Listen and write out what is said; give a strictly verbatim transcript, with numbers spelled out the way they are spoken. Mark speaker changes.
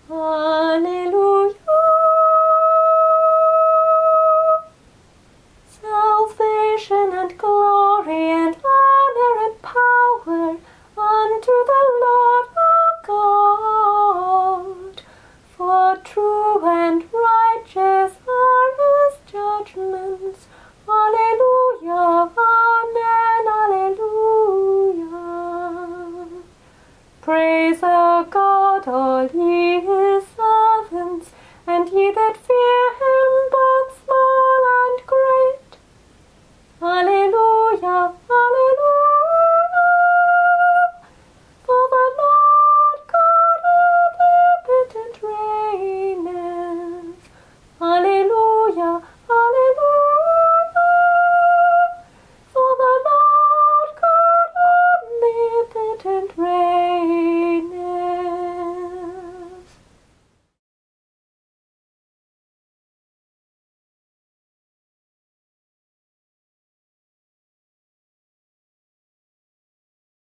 Speaker 1: Alleluia. Salvation and glory and honor and power unto the Lord our God. For true and righteous are his judgments. Alleluia, amen, alleluia. Praise the